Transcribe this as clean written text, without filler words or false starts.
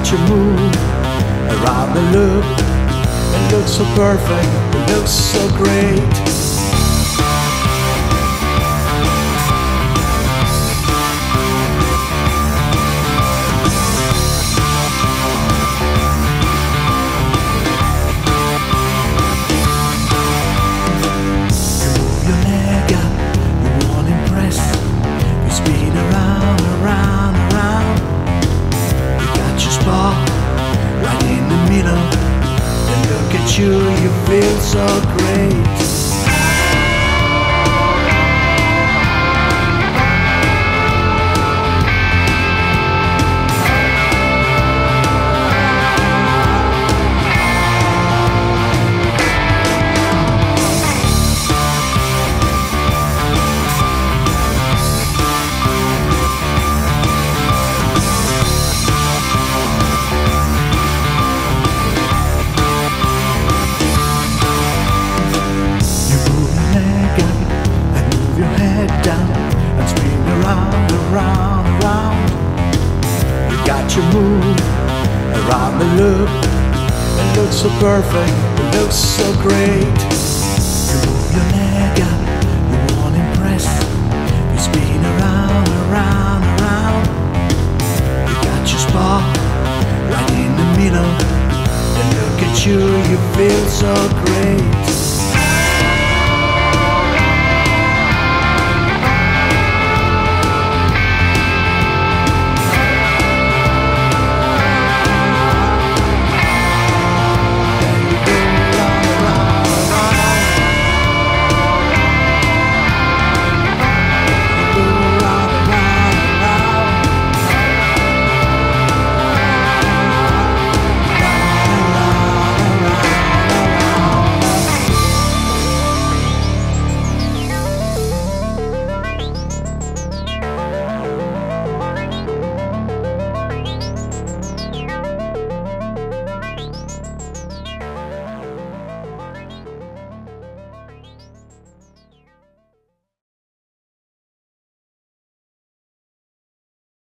got your move around the loop. It looks so perfect, it looks so great. You feel so great. You move around the loop. It looks so perfect, it looks so great. You move your leg up, you want to impress. You spin around, around, around. You got your spot right in the middle. And look at you, you feel so great.